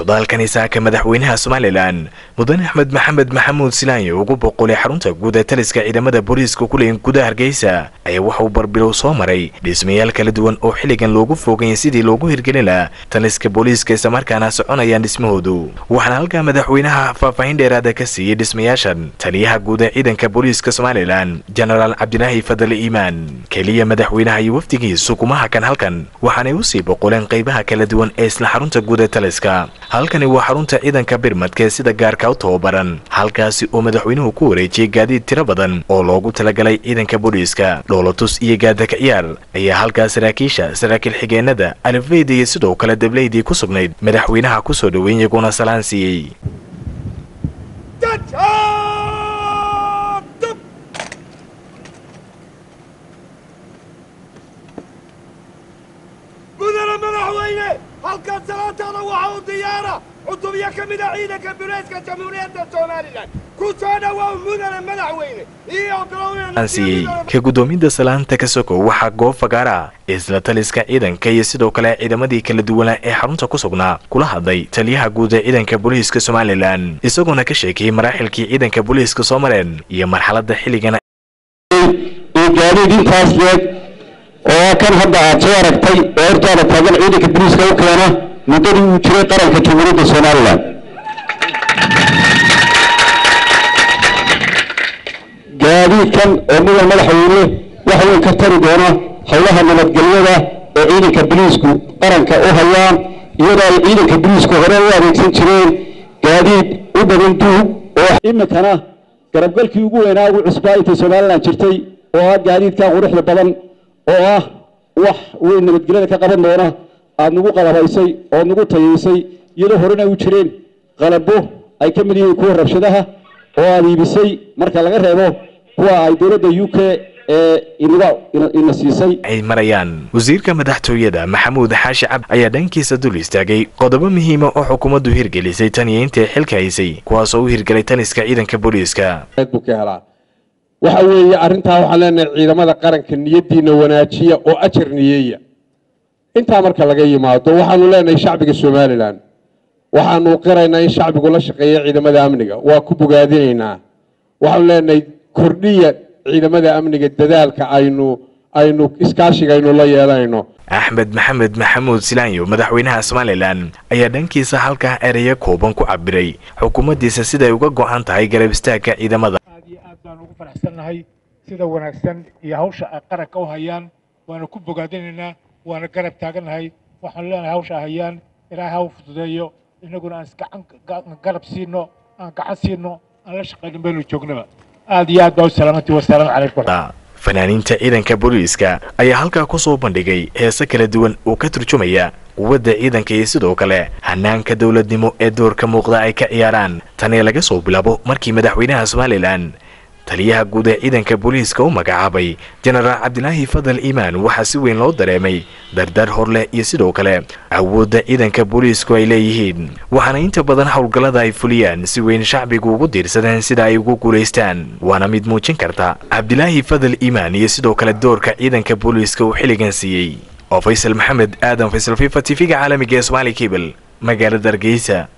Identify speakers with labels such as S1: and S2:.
S1: socdaalkani saaka madaxweynaha Somaliland Mudane Axmed Maxamed Maxamuud Silaanyo ugu boqolay xarunta guud ee taliska ciidamada booliiska ku leeyahay gudaha Hargeysa ayaa waxa uu barbilow soo maray dhismayaal kala duwan oo xiligan loogu foogay sidii loogu hirgelin lahaa taliska booliiska isla markaana soconayaan dhismahoodu waxaana halka madaxweynaha faahfaahin dheeraad ah ka siiyay dhismayaashan taliyaha guud ee ciidanka booliiska Somaliland General Abdulaahi Fadal Iimaan kaliya madaxweynaha iyo wafdigiisu kuma hakan halkan waxaanay u sii boqoleen qaybaha kala duwan ee isla xarunta guud ee taliska halkani waa xarunta ciidanka birmadka sida gaarka u tababaran halkaasi oo madaxweynuhu ku wareejiyay gaadiid tiro badan oo loogu talagalay ciidanka booliiska dhoolatus iyo gaadaka ciyaar ayaa halkaas saraakiil xigeenada alifayda iyo sidoo kale dableydii ku sugnayd madaxweynaha ku soo dhaweeyay iyaguna salaan siiyay
S2: halkan salaantana waxa uu diyaara cutubyo ka mid ah ciidanka booliiska jamhuuriyadda Soomaaliland ku soo dhawaw mudane madaxweyne iyo
S1: golaha ka gudoominta salaanta ka soo waxa goob fagaara isla taliska ciidanka iyo sidoo kale ciidamadii kala duwan ee xarunta ku sugnaa kula hadlay taliyaha guud ee ciidanka booliiska Somaliland isagoo ka sheekay maraaxilkii ciidanka booliiska soo mareen iyo marxaladda xilligan
S3: gaadiidintaas oo kan hadda aad soo aragtay eertaada taagan ciidanka booliiska u keena muddadii uu jiray qaranka jamhuuriyadda Soomaaliland gaadiidkan oo mudan madaxweyne waxa uu ka tari doona howlaha nabadgelyada ee ciidanka booliisku qaranka u hayaan iyadoo ay ciidanka booliisku hore u adeegsan jireen gaadiid u badan duug oo imikana garabgalkii ugu weynaa ugu cusbaa intii Soomaaliland jirtay oo gaadiidka quruxda badan oo wax weyn nabadgelyada ka qaban doona aad nagu qalabaysay oo nagu tayeysay iyadoo horena u jireen qalabo ay ka mid yihiin kuwa rabshadaha oo aad iibisay marka laga reebo kuwa ay dawladda UK ina siisay
S1: ay marayaan wasiirka madaxtooyada Maxamuud Xaashi Cabdi ayaa dhankiisa dul istaagay qodobo muhiim ah oo xukuumaddu hirgelisay tan iyo intii xilka haysay kuwaas oo u hirgelay taliska ciidanka booliiska
S4: waxa weeye arintaa waxaan leenahay ciidamada qaranka niyadiina wanaajiya oo ajar niyeeya inta marka laga yimaado waxaanu leenahay shacbiga Somaliland waxaanu qiraynaa in shacbigu la shaqeeyo ciidamada amniga waa ku bogaadinaynaa waxaanu leenahay kordhiya ciidamada amniga dadaalka aynu iskaashiga aynu la yeelanayno
S1: Axmed Maxamed Maxamuud Silaanyo madaxweynaha Somaliland ayaa dhankiisa halka eraya kooban ku cabiray xukuumaddiisa sida ay uga go'an tahay garab istaagga ciidamada
S5: aan ugu faraxsanahay sida wanaagsan iyo hawsha ay qaranka u hayaan waana ku bogaadinaynaa waana garab taaganahay waxaan leenahay hawsha hayaan ilaahay ha fududeeyo inaguna aan garab siino aan gacan siino aan la shaqeyno meel joognaba aad iyo aad baa u salaamati wasalaam calaykum
S1: fanaaniinta ciidanka booliiska ayaa halka ku soo bandhigay heeso kala duwan oo ka turjumaya quwadda ciidanka iyo sidoo kale hanaanka dawladnimo ee doorka muuqda ay ka ciyaaraan tan laga soo bilaabo markii madaxweynaha Somaliland taliyaha guud ee ciidanka booliiska u magacaabay General Abdulaahi Fadal Iimaan waxa si weyn loo dareemay dardar horle iyo sidoo kale awoodda ciidanka booliisku ay leeyihiin waxaana inta badan howlgallada ay fuliyaan si weyn shacbigu ugu diirsadeen sida ay ugu guuleystaan waana mid muujin karta Abdulaahi Fadal Iimaan iyo sidoo kale doorka ciidanka booliiska uu xiligan siiyay oo Faysal Maxamed Aadan Faysal FIFA TV caalamiga Somali Cable magaalada Hargeysa.